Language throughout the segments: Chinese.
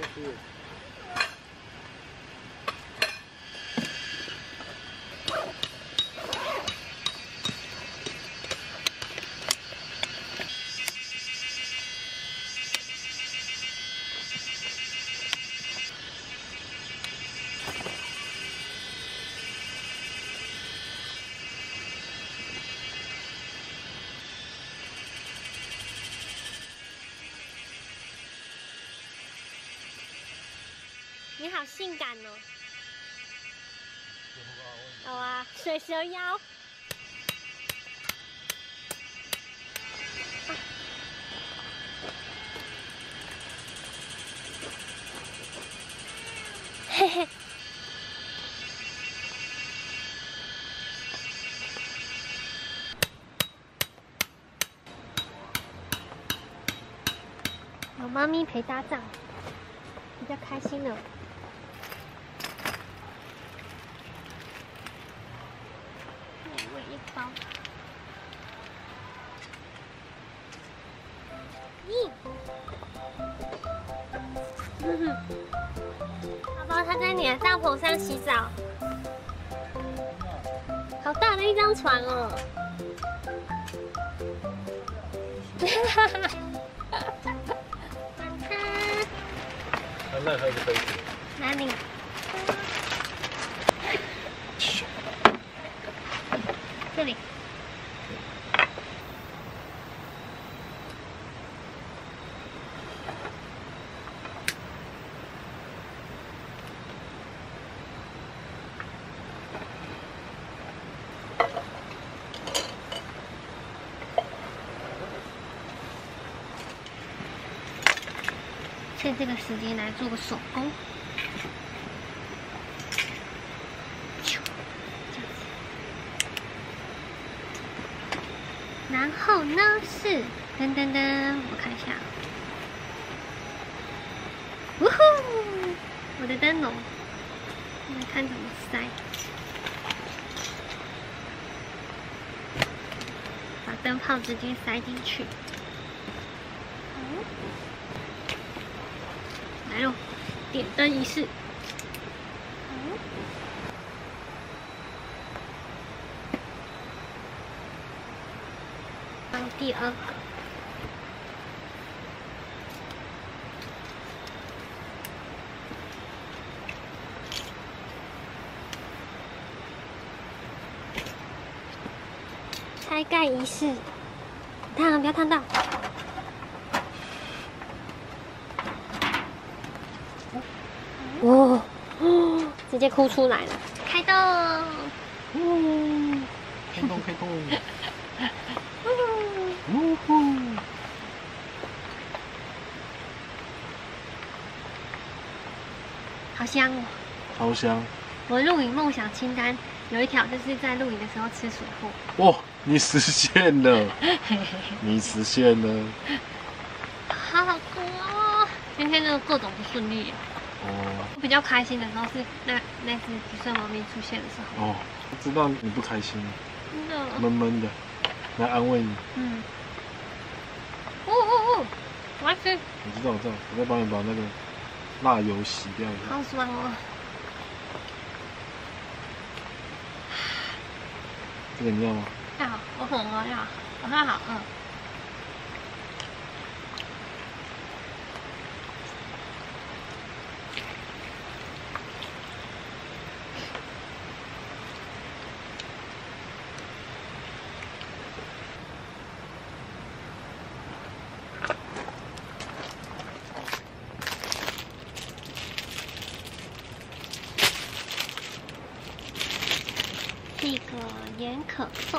是。 你好性感哦！有啊，水蛇腰。嘿嘿。有妈咪陪搭档，比较开心了。我一包。咦？宝宝他在你的帐篷上洗澡，好大的一张床哦！哈哈哈。 那还有个杯子。 哪里？这里。趁这个时间来做个手工。然后呢是噔噔噔，我看一下，呜呼，我的灯笼，我们看怎么塞，把灯泡直接塞进去。来喽，点灯仪式。放第二个。拆盖仪式，烫，不要烫到。哦，直接哭出来了，开动！ 开动，开动！呜呼！ 好香哦！ 超香！ 我露营梦想清单有一条就是在露营的时候吃水货。 哇，你实现了！你实现了！ 好好多哦！今天那个各种不顺利。哦。我比较开心的时候是那只橘色猫咪出现的时候。 哦，知道你不开心， 真的闷闷的，来安慰你。 嗯。哦，我要吃。 我知道，我再帮你把那个辣油洗掉一下。 好爽哦！ 这个你要吗？ 要，我很饿，要，我看好饿。一个盐可颂，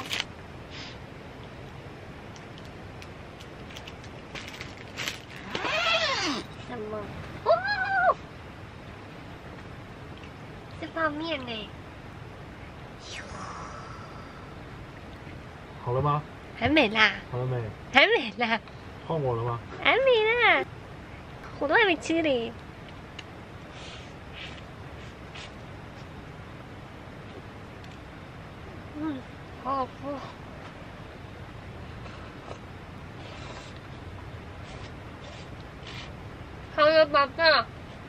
什么？哦，是泡面呢。 好了吗？ 还没啦。 好了没？ 还没啦。 换我了吗？ 还没啦，我都还没吃嘞。好好吃。好有饱胀。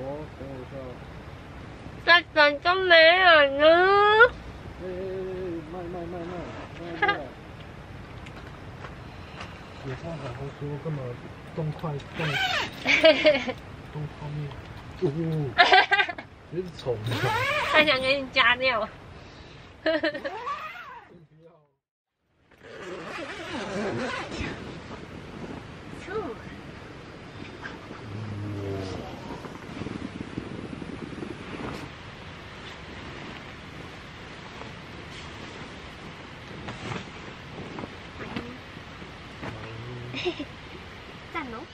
哦，等我一下。 这怎么没有呢？ 卖！野上海豪说干嘛动泡面？有点丑。 他想给你加料。赞哦！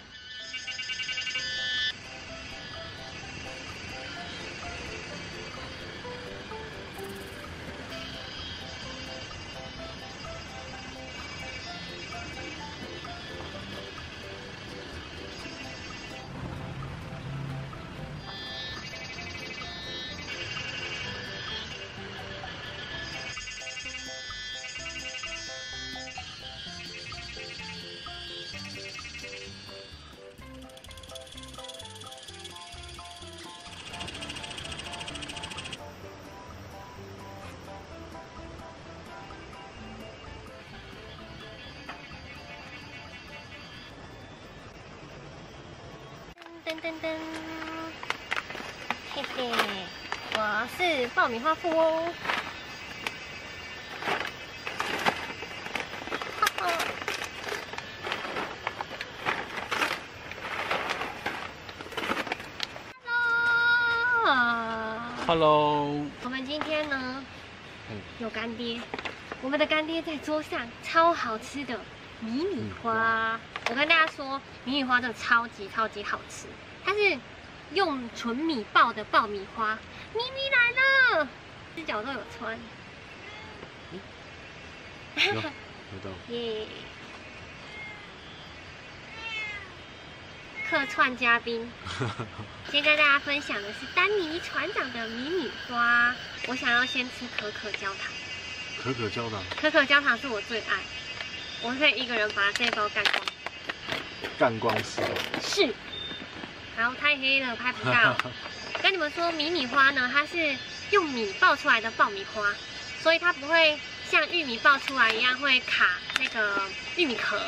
噔噔噔，嘿嘿，我是爆米花富翁。 Hello， 我们今天呢有干爹，我们的干爹在桌上超好吃的迷你花。我跟大家说，迷你花真的超级好吃，它是用纯米爆的爆米花。咪咪来了，只脚都有穿。 有到。 耶！客串嘉宾，先跟大家分享的是丹尼船长的迷你花。我想要先吃可可焦糖。 可可焦糖。 可可焦糖是我最爱，我可以一个人把这一包干光。 干光是。 是。好，太黑了，拍不到。跟你们说，迷你花呢，它是用米爆出来的爆米花，所以它不会像玉米爆出来一样会卡那个玉米壳。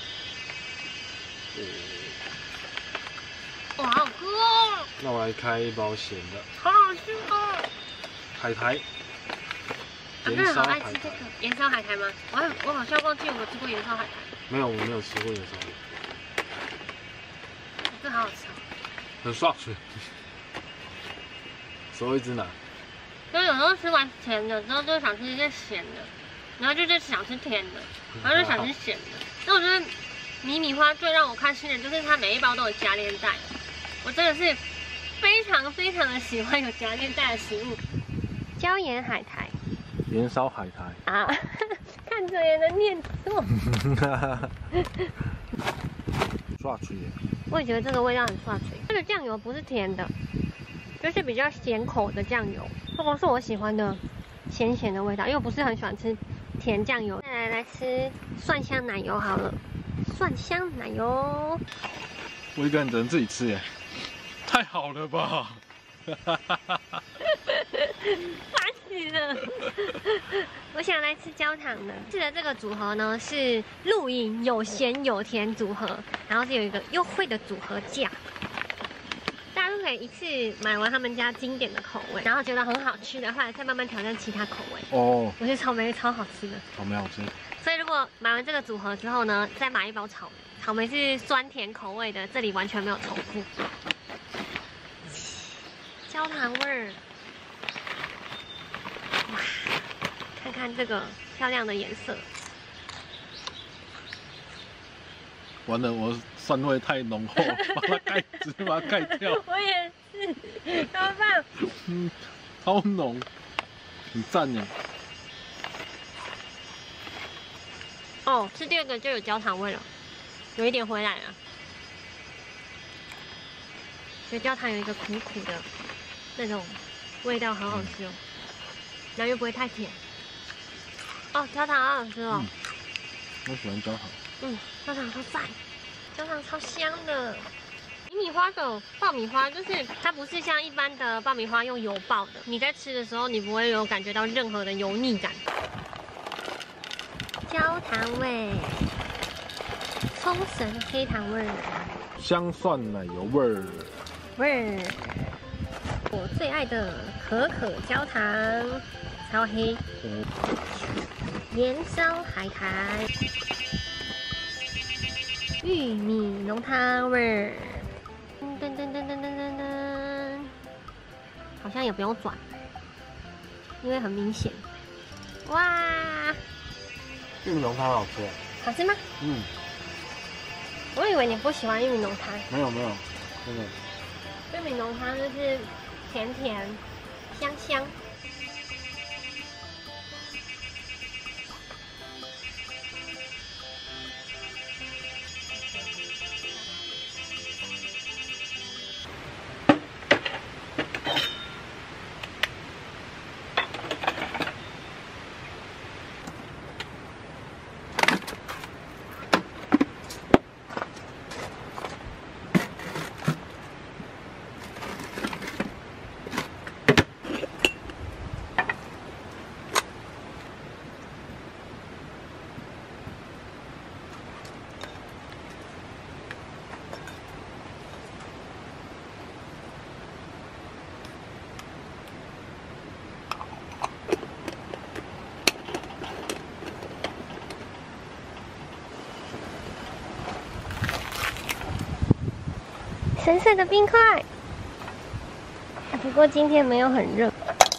哇，好喝哦！ 那我来开一包咸的。 好好吃哦！ 海苔。 真的好爱吃这个盐烧海苔吗？我好像忘记有没有吃过盐烧海苔。 没有，我没有吃过盐烧海苔。 这好好吃哦。 很爽脆。手一直拿。 所以有时候吃完甜的之后，就想吃一些咸的，然后就想吃甜的，然后就想吃咸的。那我觉得迷你花最让我开心的就是它每一包都有夹链袋，我真的是非常的喜欢有夹链袋的食物。椒盐海苔。 盐烧海苔啊，看着也能念错。 刷嘴耶！ 我也觉得这个味道很刷嘴。这个酱油不是甜的，就是比较咸口的酱油，这个是我喜欢的咸的味道，因为我不是很喜欢吃甜酱油。再来吃蒜香奶油好了，蒜香奶油。 我一个人只能自己吃耶，太好了吧！ 烦死了！我想来吃焦糖的。吃的这个组合呢是露营有咸有甜组合，然后是有一个优惠的组合价，大家都可以一次买完他们家经典的口味，然后觉得很好吃的话，再慢慢挑战其他口味。哦，我觉得草莓超好吃的， 草莓好吃。 所以如果买完这个组合之后呢，再买一包草莓，草莓是酸甜口味的，这里完全没有重复。焦糖味儿。哇，看看这个漂亮的颜色。 完了，我酸味太浓厚，把它盖掉。 我也是，怎么办？ 超浓，很赞耶。 哦，吃第二个就有焦糖味了，有一点回来了。觉得焦糖有一个苦苦的那种味道，好好吃哦。然后又不会太甜。哦，焦糖好好吃哦。 我喜欢焦糖。 焦糖超赞，焦糖超香的。 迷你花的爆米花就是它不是像一般的爆米花用油爆的，你在吃的时候你不会有感觉到任何的油腻感。焦糖味，冲绳黑糖味， 香蒜奶油味儿。 我最爱的可可焦糖，超黑。盐烧海苔，玉米浓汤味儿。噔噔噔噔噔噔噔，好像也不用转，因为很明显。哇！ 玉米浓汤好吃。 好吃吗？ 嗯。 我以为你不喜欢玉米浓汤。 没有，真的。 玉米浓汤就是甜甜、香香。深色的冰块，不过今天没有很热。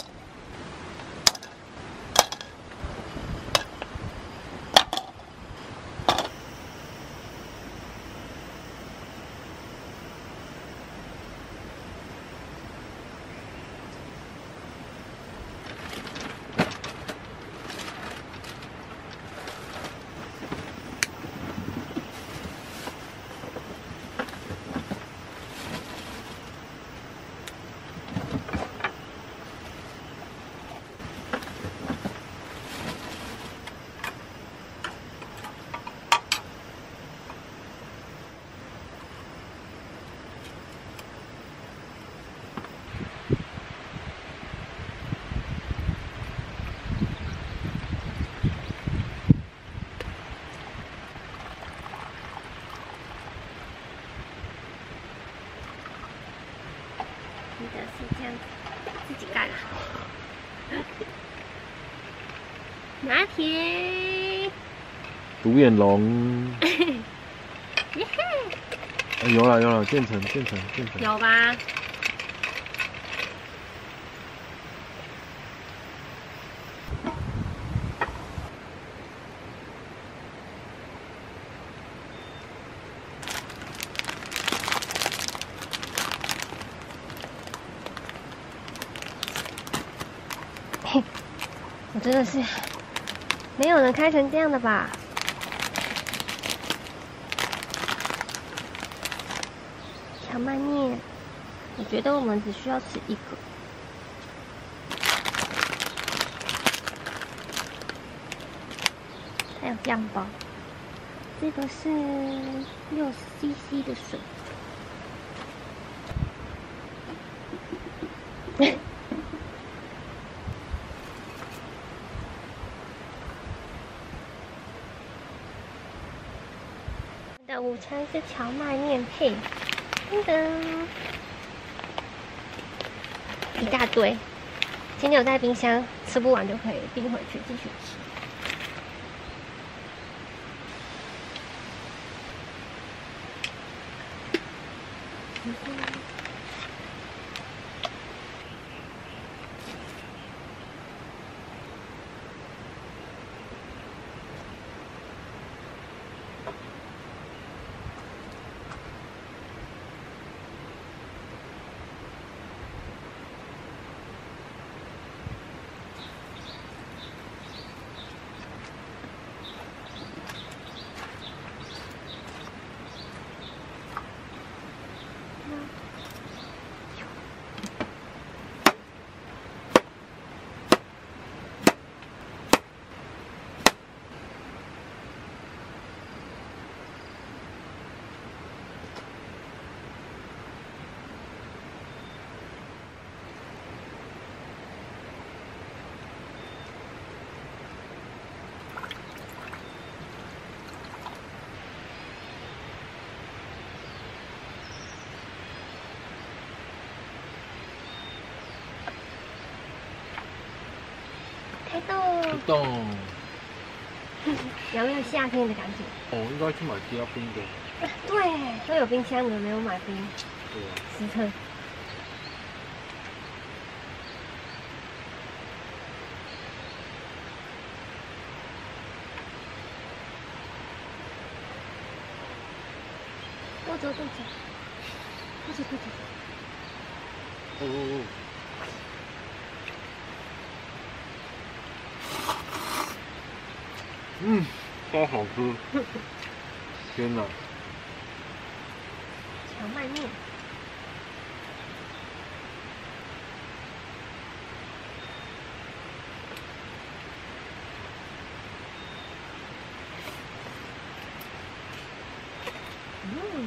记得是这样自己干啊。拿铁， 独眼龙。 耶嘿！ 有了，渐层。 有吧？我真的是没有人开成这样的吧？荞麦面，我觉得我们只需要吃一个。还有酱包，这个是6cc 的水。的午餐是荞麦面配，噔噔，一大堆，今天有在冰箱，吃不完就可以冰回去继续吃。 动。 有没有夏天的感觉？ 哦，应该去买加冰的。 对，都有冰箱的，没有买冰。 对啊。 实测。多走多走，多走多走。 哦哦哦。嗯，超好吃！天哪！ 荞麦面。嗯。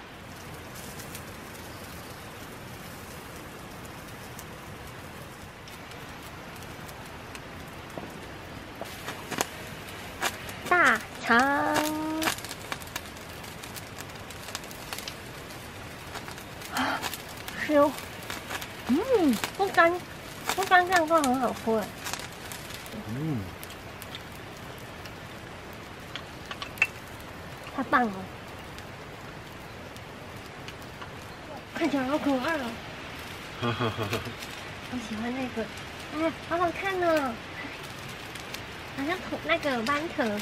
大肠。是哦。不干，不干这样都很好吃哎。太棒了。看起来好可爱哦！我喜欢那个，哎，好好看哦，好像那个豌豆。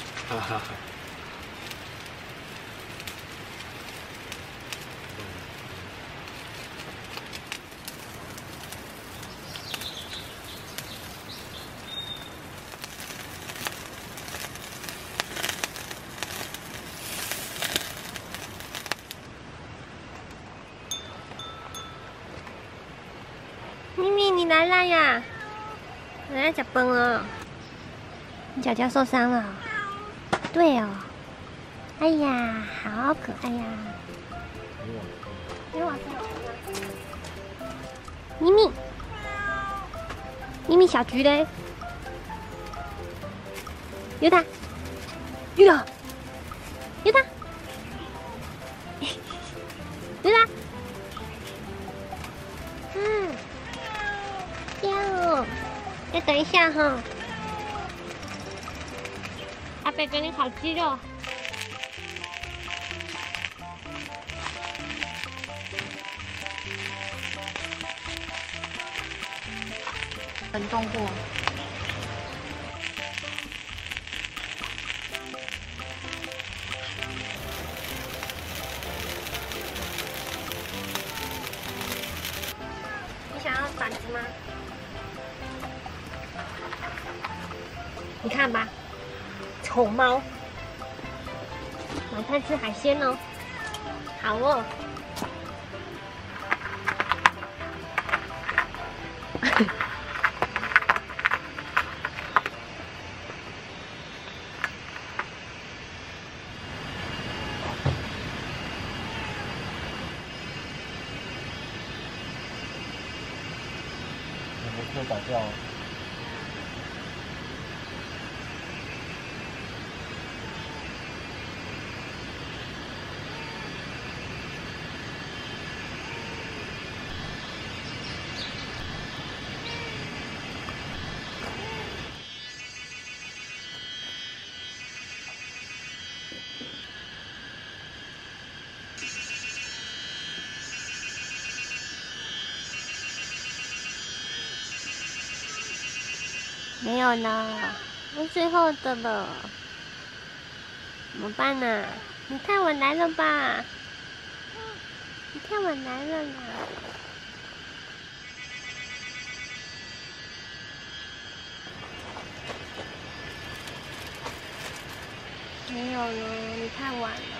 咪咪，你来啦呀！来来吃饭了。你脚脚受伤了？对哦。哎呀，好可爱呀！给我吃。咪咪，咪咪小橘嘞？有它，有它，有它，有它。再等一下哈，阿伯给你烤鸡肉。冷冻过。你想要板子吗？你看吧，丑猫，晚餐吃海鲜哦，好哦。 我们可以打掉。 没有了，我最后的了，怎么办呢？你太晚来了吧？你太晚来了啦！没有了，你太晚了。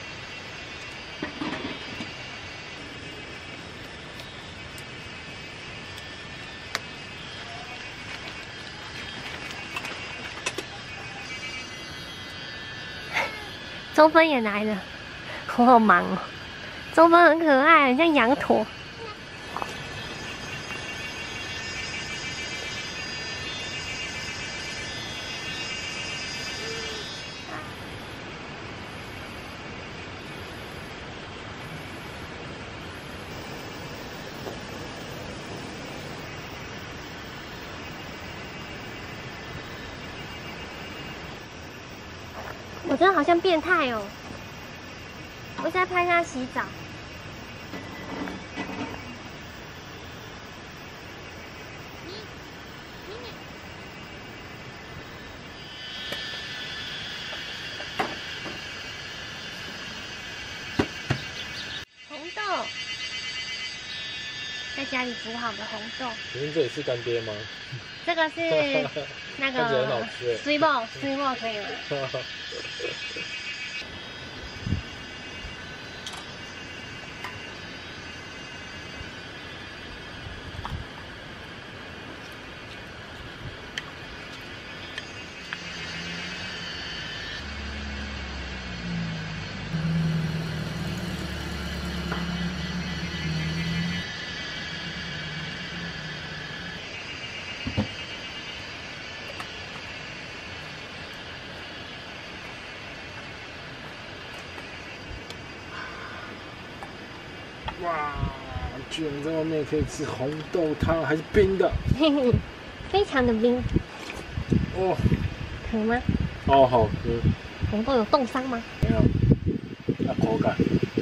中分也来了，我好忙哦。中分很可爱，很像羊驼。 我真的好像变态哦！我现在拍他洗澡。红豆，在家里煮好的红豆。 请问这里是干爹吗？ 这个是那看起来很好个吃哎。 水某可以吗？ 哇，居然在外面可以吃红豆汤，还是冰的。 嘿嘿，非常的冰。 哦， 渴吗？ 哦，好喝。 红豆有冻伤吗？ 没有，那口感。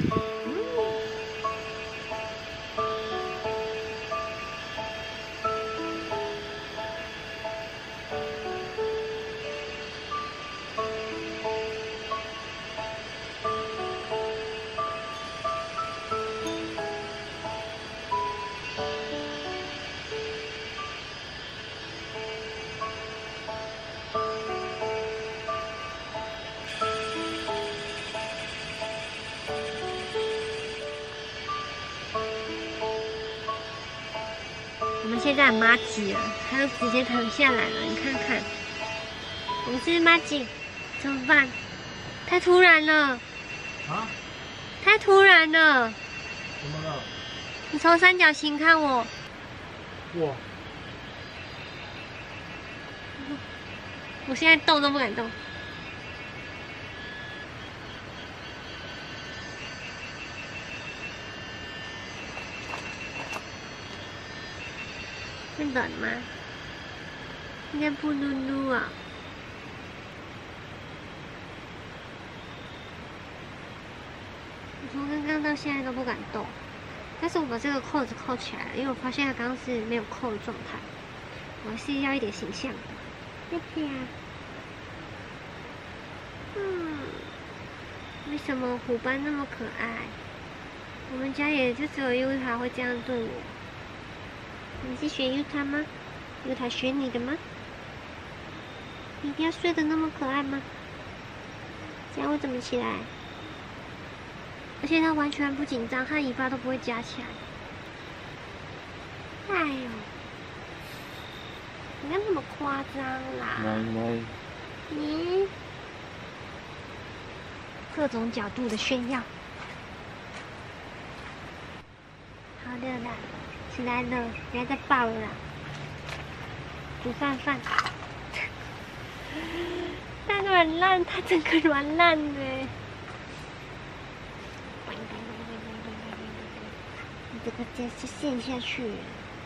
我们现在麻吉了，他就直接躺下来了，你看看。我们是麻吉，怎么办？太突然了， 啊？ 太突然了！ 怎么了？ 你从三角形看我， 哇！ 我现在动都不敢动。会冷吗？应该不噜噜啊。我从刚刚到现在都不敢动，但是我把这个扣子扣起来了，因为我发现它刚刚是没有扣的状态，我还是要一点形象的。对呀。为什么虎斑那么可爱？我们家也就只有优塔会这样对我。你是学优塔吗？优塔学你的吗？你一定要睡得那么可爱吗？这样我怎么起来？而且它完全不紧张，它尾巴都不会夹起来。哎呦，你看那么夸张啦！你各种角度的炫耀。好的啦。起来了，不要再抱了啦！煮饭。它软烂，它整个软烂的。你这个真是陷下去了。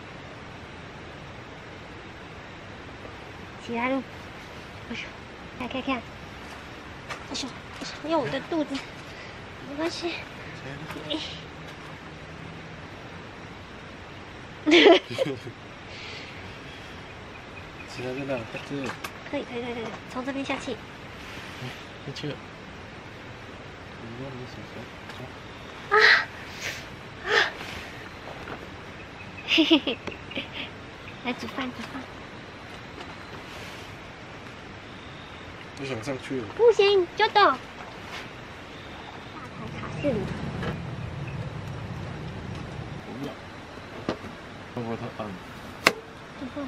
起来了，哎呦，看，哎呦，用我的肚子，没关系。 起来了，快吃。 可以，从这边下去。 下去。你用你手手。 嘿嘿嘿，来煮饭。 不想上去了。 不行，就走。大台卡式炉。 不要。会不会太暗？ 不会。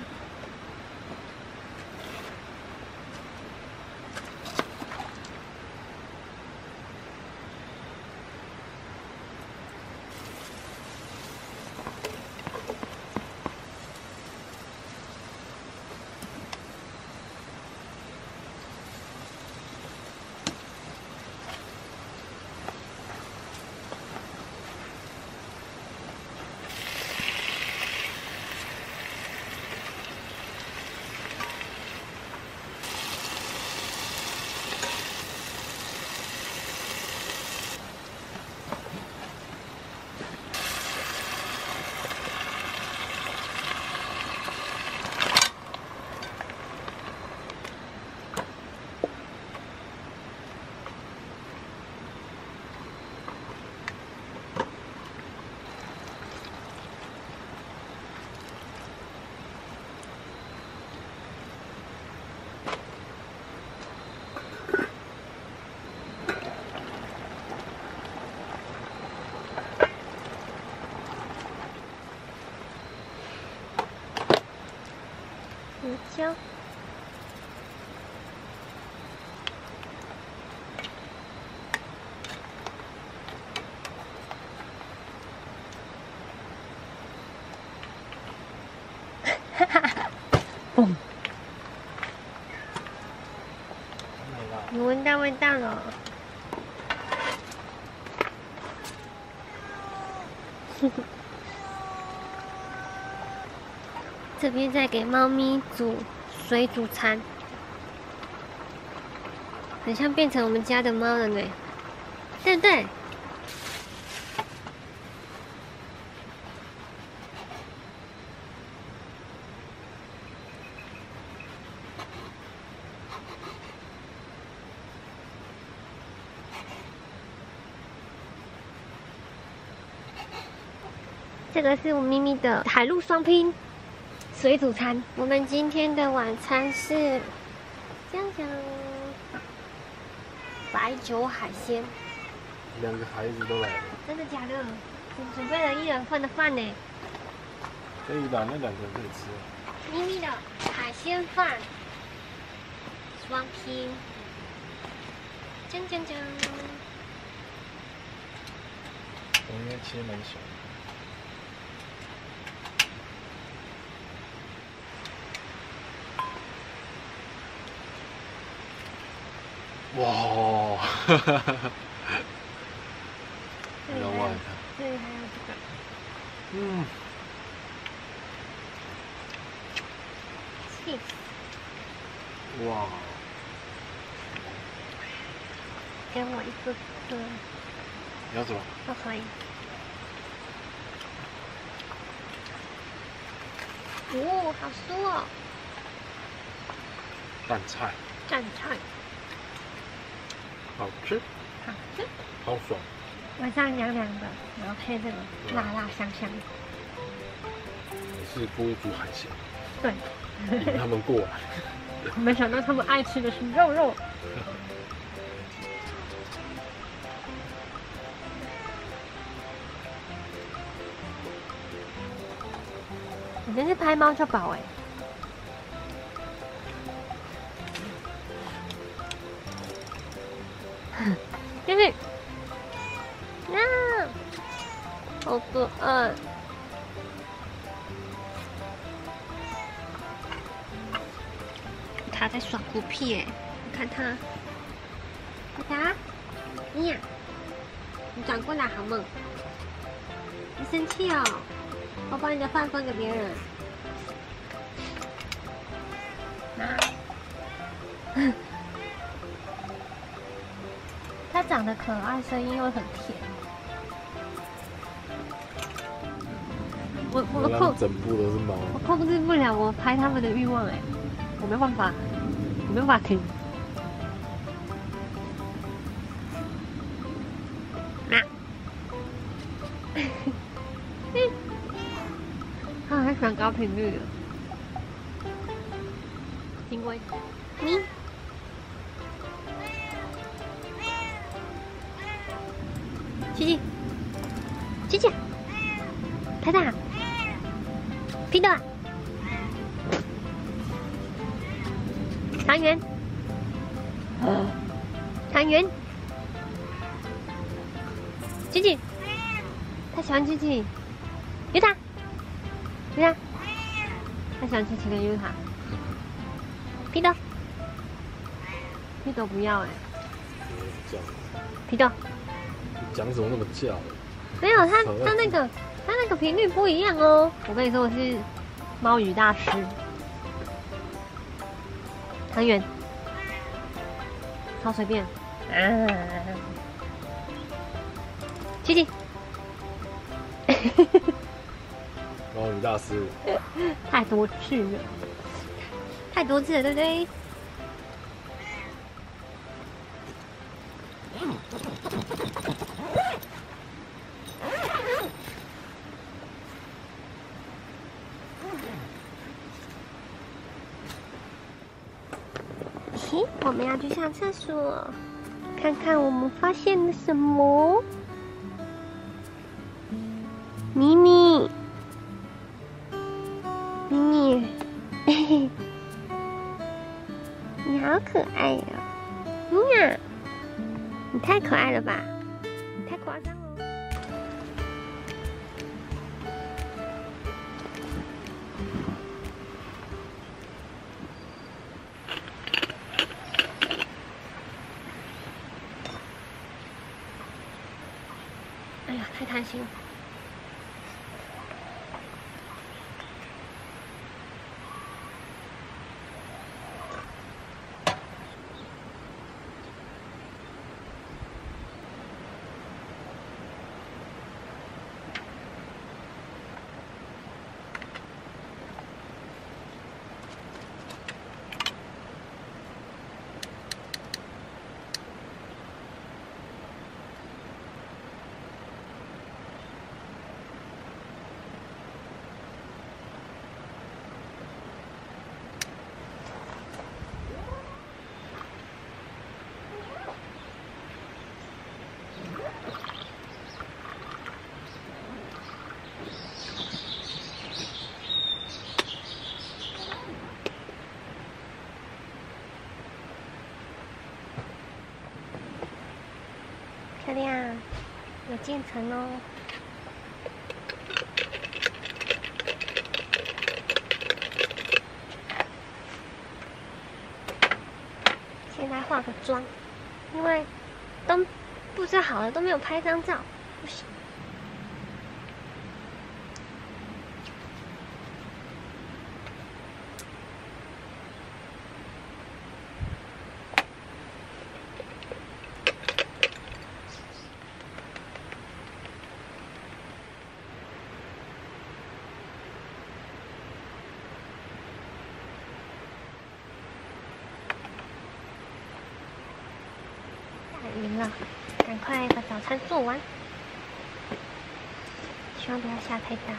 胶。哈哈哈！嘣！你闻到味道了？这边在给猫咪煮水煮餐，很像变成我们家的猫了呢，对不对？这个是我咪咪的海陆双拼水煮餐。我们今天的晚餐是酱酱白酒海鲜。 2个孩子都来了。 真的假的？我准备了1人份的饭呢。 可以吧？那2个人可以吃。 咪咪的海鲜饭双拼，酱酱酱。 我应该切蛮小的。哇！哈哈哈哈！你要挖一下。 这里还有这个。 嗯。 cheese。 哇！ 给我一个个。 你要什么？ 都可以。哦，好酥哦！ 蛋菜。 蘸菜。 好吃， 好吃， 好爽。 晚上凉凉的，然后配这个辣辣香香。 你是故意煮海鲜， 对， 引他们过来。 没想到他们爱吃的是肉肉。你真是拍猫就饱哎。就是，啊，好可爱。它在耍孤僻哎，你看它，它，你呀，你转过来好梦。你生气哦？我把你的饭分给别人。啊。它长得可爱，声音又很甜。我整部都是猫， 我控制不了我拍它们的欲望哎，我没办法，我没办法停。它很喜欢高频率的，因为你。琪琪，琪琪，太大，皮特，汤圆，汤圆，琪琪，他喜欢琪琪，尤塔，尤塔，他喜欢琪琪跟尤塔，皮特，皮特不要哎，皮特。 讲什么那么叫？ 没有，他那个频率不一样哦。我跟你说，我是猫语大师。汤圆，超随便。琪琪， 猫语大师， 太多次了，太多次了，对不对？咦，我们要去上厕所，看看我们发现了什么。咪咪，咪咪，嘿嘿， 可爱呀！米娅，你太可爱了吧？你太夸张了。哎呀，太贪心了。漂亮，有渐层哦。先来化个妆，因为都布置好了，都没有拍张照，不行。晕了，赶快把早餐做完，希望不要下太大。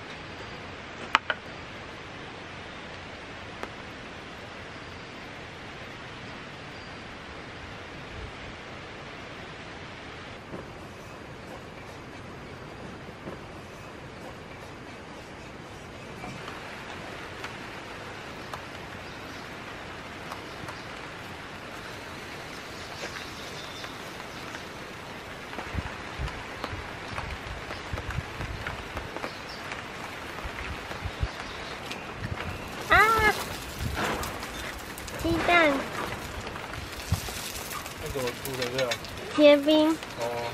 鸡蛋， 那怎么出的这样？ 结冰。 哦。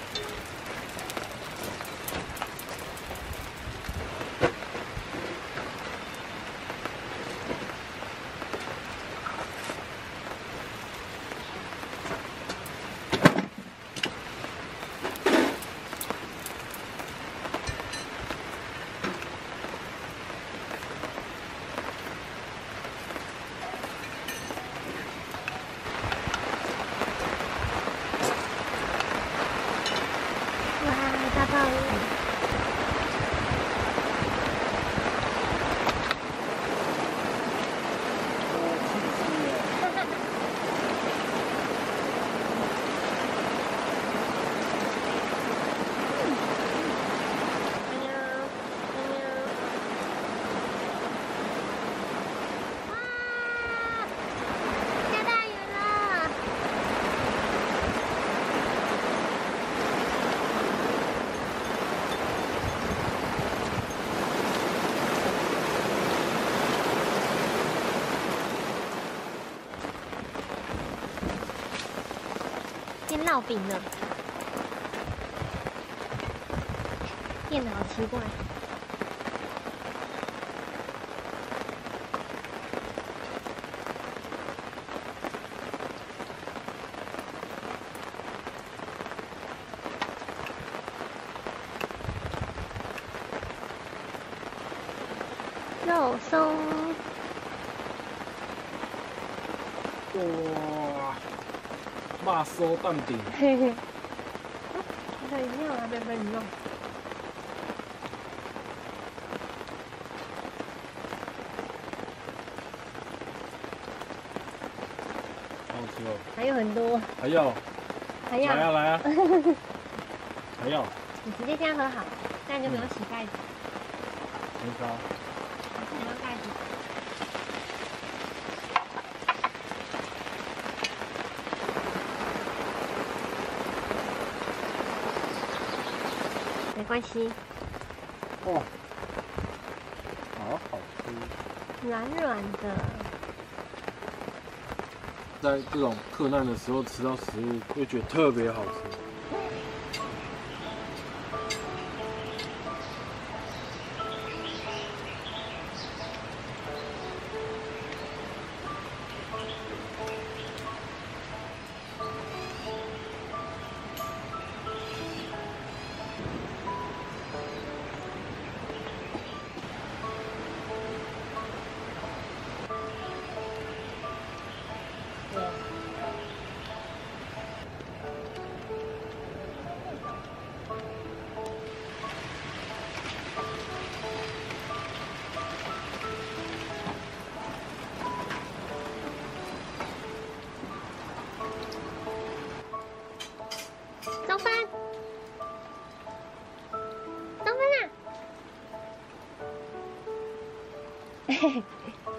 大暴雨。先烙饼了，变得好奇怪。肉松。 哇！肉酥蛋饼。 嘿嘿。可以用啊，别用。 好好吃哦。 还有很多。 还要。 还要。 来啊来啊。还要。 你直接这样喝好，这样就没有洗盖子。 没烧。 还是没有盖子。 关系。 哦，好好吃。 软软的。 在这种克难的时候吃到食物，会觉得特别好吃。 中分，中分啦！